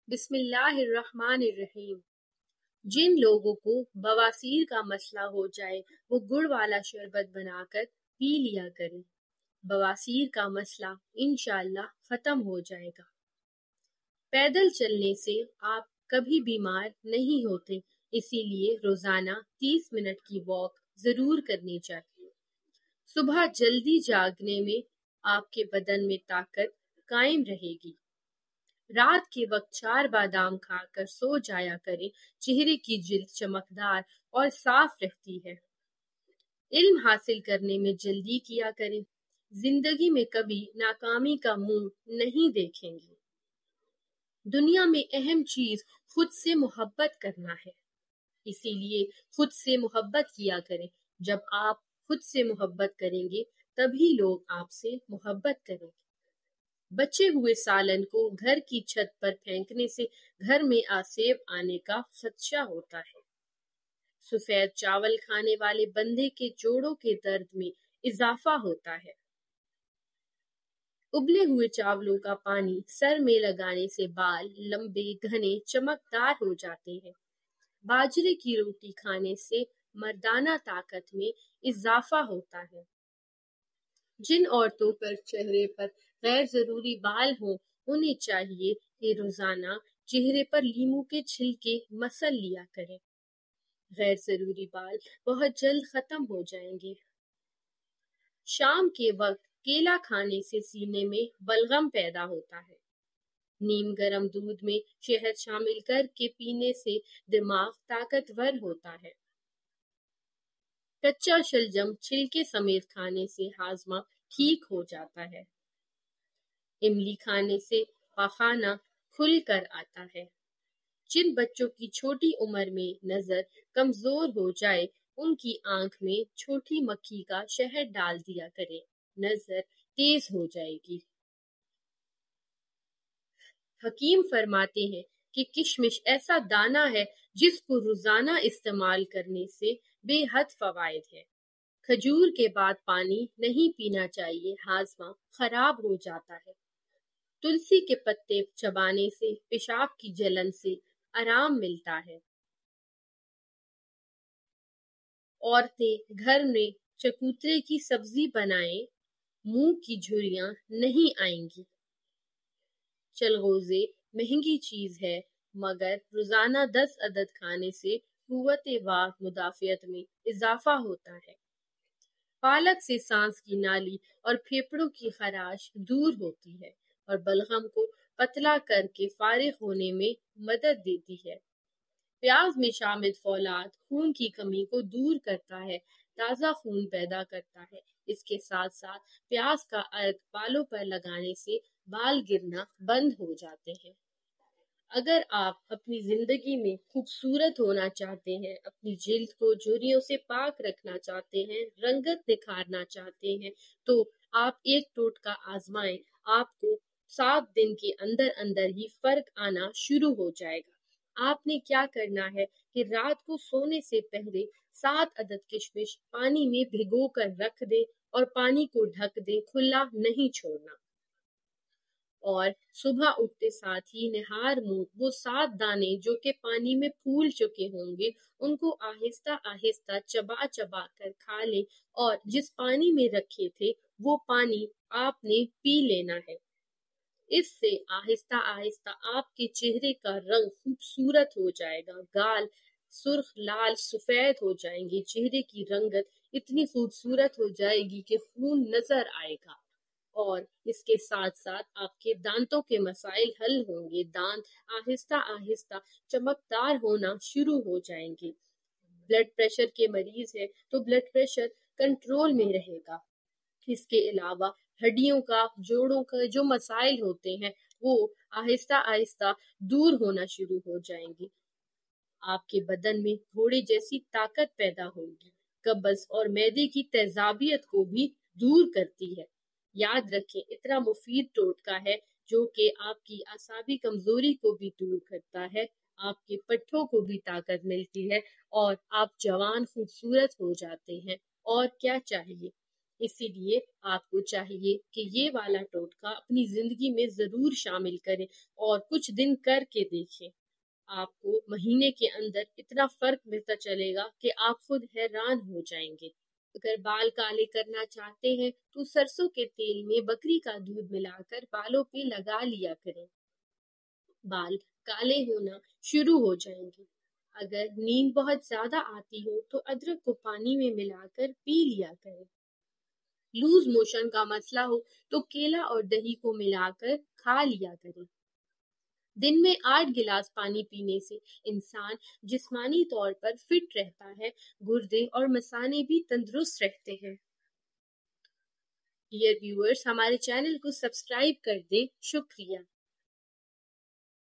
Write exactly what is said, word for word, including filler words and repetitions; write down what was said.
بسم اللہ الرحمن الرحیم۔ جن لوگوں کو بواسیر کا مسئلہ ہو جائے وہ گڑ والا شربت بنا کر پی لیا کریں، بواسیر کا مسئلہ انشاءاللہ ختم ہو جائے گا۔ پیدل چلنے سے آپ کبھی بیمار نہیں ہوتے، اسی لیے روزانہ تیس منٹ کی واک ضرور کرنی چاہیے۔ صبح جلدی جاگنے میں آپ کے بدن میں طاقت قائم رہے گی۔ رات کے وقت چار بادام کھا کر سو جایا کریں، چہرے کی جلد چمکدار اور صاف رہتی ہے۔ علم حاصل کرنے میں جلدی کیا کریں، زندگی میں کبھی ناکامی کا منہ نہیں دیکھیں گے۔ دنیا میں اہم چیز خود سے محبت کرنا ہے، اسی لیے خود سے محبت کیا کریں۔ جب آپ خود سے محبت کریں گے تبھی لوگ آپ سے محبت کریں گے۔ بچے ہوئے سالن کو گھر کی چھت پر پھینکنے سے گھر میں آسیب آنے کا خدشہ ہوتا ہے۔ سفید چاول کھانے والے بندے کے جوڑوں کے درد میں اضافہ ہوتا ہے۔ ابلے ہوئے چاولوں کا پانی سر میں لگانے سے بال لمبے گھنے چمکدار ہو جاتے ہیں۔ باجرے کی روٹی کھانے سے مردانہ طاقت میں اضافہ ہوتا ہے۔ جن عورتوں پر چہرے پر غیر ضروری بال ہوں انہیں چاہیے کہ روزانہ چہرے پر لیموں کے چھلکے مسل لیا کریں، غیر ضروری بال بہت جلد ختم ہو جائیں گے۔ شام کے وقت کیلا کھانے سے سینے میں بلغم پیدا ہوتا ہے۔ نیم گرم دودھ میں شہد شامل کر کے پینے سے دماغ طاقتور ہوتا ہے۔ کچا شلجم چھلکے سمیت کھانے سے ہاضمہ ٹھیک ہو جاتا ہے۔ املی کھانے سے پاخانہ کھل کر آتا ہے۔ جن بچوں کی چھوٹی عمر میں نظر کمزور ہو جائے ان کی آنکھ میں چھوٹی مکھی کا شہد ڈال دیا کرے، نظر تیز ہو جائے گی۔ حکیم فرماتے ہیں کہ کشمش ایسا دانہ ہے جس کو روزانہ استعمال کرنے سے بے حد فوائد ہے۔ کھجور کے بعد پانی نہیں پینا چاہیے، ہاضمہ خراب ہو جاتا ہے۔ تلسی کے پتے چبانے سے پیشاب کی جلن سے آرام ملتا ہے۔ عورتیں گھر میں چکوترے کی سبزی بنائیں، منہ کی جھریاں نہیں آئیں گی۔ چلغوزے مہنگی چیز ہے مگر روزانہ دس عدد کھانے سے قوت واہ مدافعت میں اضافہ ہوتا ہے۔ پالک سے سانس کی نالی اور پھیپھڑوں کی خراش دور ہوتی ہے اور بلغم کو پتلا کر کے فارغ ہونے میں مدد دیتی ہے۔ پیاز میں شامل فولاد خون کی کمی کو دور کرتا ہے، تازہ خون پیدا کرتا ہے۔ اس کے ساتھ ساتھ پیاز کا عرق بالوں پر لگانے سے بال گرنا بند ہو جاتے ہیں۔ اگر آپ اپنی زندگی میں خوبصورت ہونا چاہتے ہیں، اپنی جلد کو جھریوں سے پاک رکھنا چاہتے ہیں، رنگت نکھارنا چاہتے ہیں تو آپ ایک ٹوٹکا آزمائیں، آپ کو سات دن کے اندر اندر ہی فرق آنا شروع ہو جائے گا۔ آپ نے کیا کرنا ہے کہ رات کو سونے سے پہلے سات عدد کشمش پانی میں بھگو کر رکھ دیں اور پانی کو ڈھک دیں، کھلا نہیں چھوڑنا۔ اور صبح اٹھتے ساتھ ہی نہار منہ وہ سات دانے جو کہ پانی میں پھول چکے ہوں گے ان کو آہستہ آہستہ چبا چبا کر کھا لیں، اور جس پانی میں رکھے تھے وہ پانی آپ نے پی لینا ہے۔ اس سے آہستہ آہستہ آپ کے چہرے کا رنگ خوبصورت ہو جائے گا، گال سرخ لال سفید ہو جائیں گے، چہرے کی رنگت اتنی خوبصورت ہو جائے گی کہ خون نظر آئے گا، اور اس کے ساتھ ساتھ آپ کے دانتوں کے مسائل حل ہوں گے، دانت آہستہ آہستہ چمکدار ہونا شروع ہو جائیں گے۔ بلڈ پریشر کے مریض ہے تو بلڈ پریشر کنٹرول میں رہے گا۔ اس کے علاوہ ہڈیوں کا جوڑوں کا جو مسائل ہوتے ہیں وہ آہستہ آہستہ دور ہونا شروع ہو جائیں گے۔ آپ کے بدن میں گھوڑے جیسی طاقت پیدا ہوگی، قبض اور معدے کی تیزابیت کو بھی دور کرتی ہے۔ یاد رکھیں اتنا مفید ٹوٹکا ہے جو کہ آپ کی اعصابی کمزوری کو بھی دور کرتا ہے، آپ کے پٹھوں کو بھی طاقت ملتی ہے اور آپ جوان خوبصورت ہو جاتے ہیں۔ اور کیا چاہیے؟ اسی لیے آپ کو چاہیے کہ یہ والا ٹوٹکا اپنی زندگی میں ضرور شامل کریں اور کچھ دن کر کے دیکھیں۔ آپ کو مہینے کے اندر اتنا فرق ملتا چلے گا کہ آپ خود حیران ہو جائیں گے۔ اگر بال کالے کرنا چاہتے ہیں تو سرسوں کے تیل میں بکری کا دودھ ملا کر بالوں پہ لگا لیا کریں، بال کالے ہونا شروع ہو جائیں گے۔ اگر نیند بہت زیادہ آتی ہو تو ادرک کو پانی میں ملا کر پی لیا کریں۔ لوز موشن کا مسئلہ ہو تو کیلا اور دہی کو ملا کر کھا لیا کریں۔ دن میں آٹھ گلاس پانی پینے سے انسان جسمانی طور پر فٹ رہتا ہے، گردے اور مثانے بھی تندرست رہتے ہیں۔ ڈیئر ویورز، ہمارے چینل کو سبسکرائب کر دیں۔ شکریہ۔